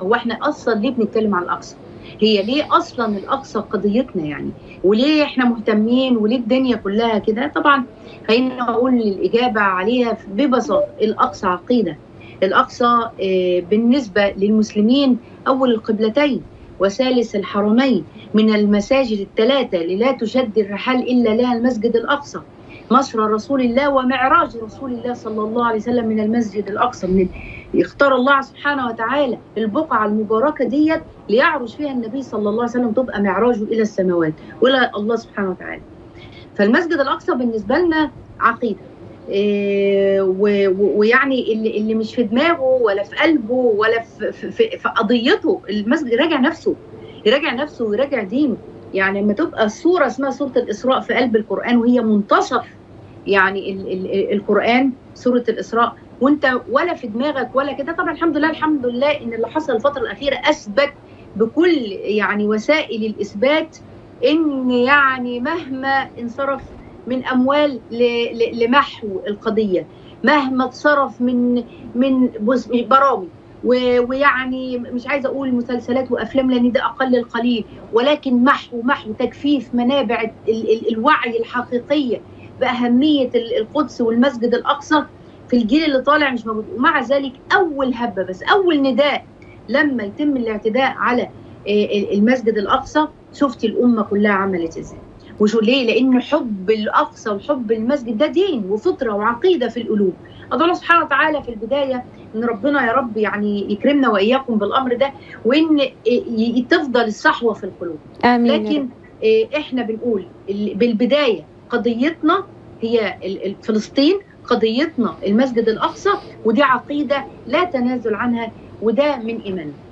هو احنا اصلا ليه بنتكلم عن الاقصى؟ هي ليه اصلا الاقصى قضيتنا يعني؟ وليه احنا مهتمين؟ وليه الدنيا كلها كده؟ طبعا خلينا اقول الاجابه عليها ببساطه: الاقصى عقيده. الاقصى بالنسبه للمسلمين اول القبلتين وثالث الحرمين، من المساجد الثلاثه اللي لا تشد الرحال الا لها المسجد الاقصى. مسرى رسول الله ومعراج رسول الله صلى الله عليه وسلم من المسجد الاقصى. من اختار الله سبحانه وتعالى البقعه المباركه ديت ليعرج فيها النبي صلى الله عليه وسلم، تبقى معراجه الى السماوات والى الله سبحانه وتعالى. فالمسجد الاقصى بالنسبه لنا عقيده، ويعني اللي مش في دماغه ولا في قلبه ولا في قضيته، المسجد يراجع نفسه، يراجع نفسه ويراجع دينه. يعني لما تبقى السوره اسمها سوره الاسراء في قلب القران، وهي منتصف يعني القران سوره الاسراء، وانت ولا في دماغك ولا كده. طبعا الحمد لله، الحمد لله ان اللي حصل الفتره الاخيره اثبت بكل يعني وسائل الاثبات ان يعني مهما انصرف من اموال لمحو القضيه، مهما اتصرف من برامج ويعني مش عايزه اقول مسلسلات وافلام لان ده اقل القليل، ولكن محو تجفيف منابع الوعي الحقيقيه باهميه القدس والمسجد الاقصى في الجيل اللي طالع مش موجود. ومع ذلك اول هبه، بس اول نداء لما يتم الاعتداء على المسجد الاقصى، شفتي الامه كلها عملت ازاي. وشو ليه؟ لان حب الاقصى وحب المسجد ده دين وفطره وعقيده في القلوب. ادعو الله سبحانه وتعالى في البدايه ان ربنا يا رب يعني يكرمنا واياكم بالامر ده، وان تفضل الصحوه في القلوب. آمين. لكن احنا بنقول بالبدايه قضيتنا هي فلسطين، قضيتنا المسجد الاقصى، ودي عقيده لا تنازل عنها، وده من ايماننا.